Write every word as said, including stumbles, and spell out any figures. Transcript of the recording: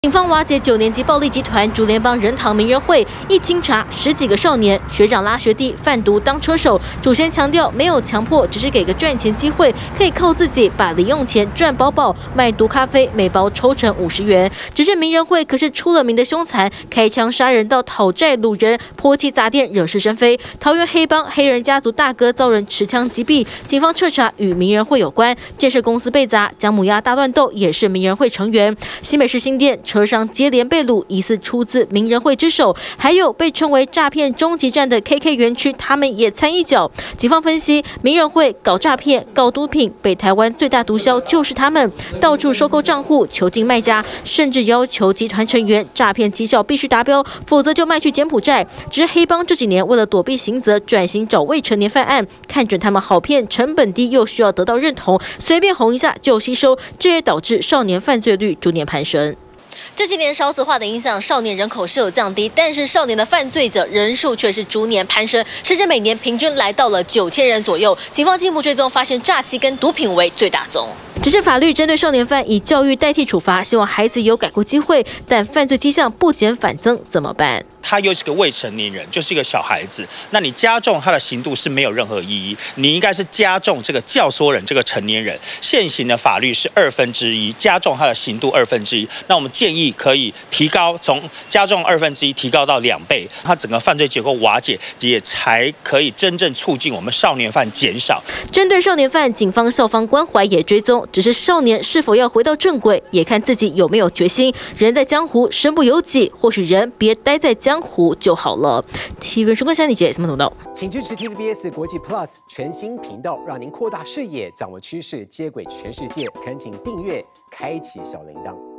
警方瓦解九年级暴力集团竹联帮仁堂名人会，一清查十几个少年，学长拉学弟贩毒当车手。主先强调没有强迫，只是给个赚钱机会，可以靠自己把零用钱赚饱饱。卖毒咖啡每包抽成五十元。只是名人会可是出了名的凶残，开枪杀人到讨债掳人，泼漆砸店惹是生非。桃园黑帮黑人家族大哥遭人持枪击毙，警方彻查与名人会有关。建设公司被砸，姜母鸭大乱斗也是名人会成员。新北市新店。 车商接连被掳，疑似出自名人会之手，还有被称为诈骗终极站的 K K 园区，他们也参一脚。警方分析，名人会搞诈骗、搞毒品，北台湾最大毒枭就是他们，到处收购账户、囚禁卖家，甚至要求集团成员诈骗绩效必须达标，否则就卖去柬埔寨。只是黑帮这几年为了躲避刑责，转型找未成年犯案，看准他们好骗、成本低，又需要得到认同，随便红一下就吸收，这也导致少年犯罪率逐年攀升。 这些年少子化的影响，少年人口是有降低，但是少年的犯罪者人数却是逐年攀升，甚至每年平均来到了九千人左右。警方进一步追踪，发现诈欺跟毒品为最大宗。只是法律针对少年犯以教育代替处罚，希望孩子有改过机会，但犯罪迹象不减反增，怎么办？ 他又是个未成年人，就是一个小孩子，那你加重他的刑度是没有任何意义，你应该是加重这个教唆人这个成年人。现行的法律是二分之一，加重他的刑度二分之一。那我们建议可以提高，从加重二分之一提高到两倍，他整个犯罪结构瓦解，也才可以真正促进我们少年犯减少。 针对少年犯，警方校方关怀也追踪，只是少年是否要回到正轨，也看自己有没有决心。人在江湖，身不由己，或许人别待在江。 江湖就好了。T V B 关心你姐什么频道？ 请支持 T V B S 国际 Plus 全新频道，让您扩大视野，掌握趋势，接轨全世界。恳请订阅，开启小铃铛。